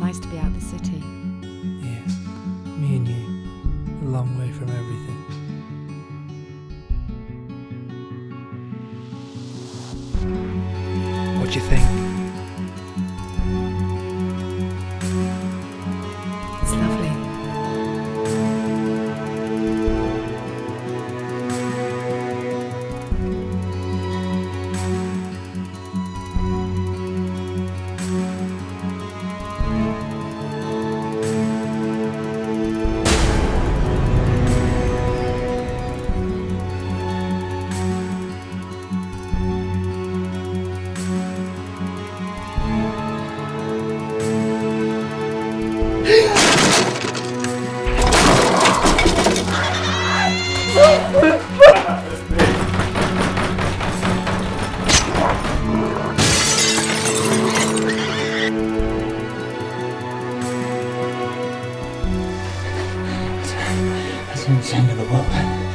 nice to be out of the city. Yeah, me and you, a long way from everything. What do you think? It's lovely. That's the end of the world.